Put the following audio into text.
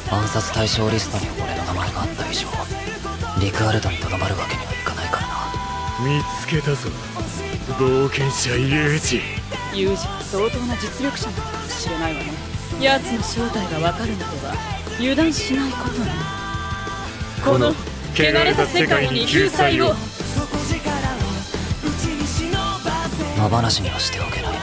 暗殺対象リストに俺の名前があった以上、リクアルドにとどまるわけにはいかないからな。 見つけたぞ、冒険者ユージ。 ユージは相当な実力者なのかもしれないわね。奴の正体がわかるまでは油断しないことね。この汚れた世界に救済を。 野放しにはしておけない。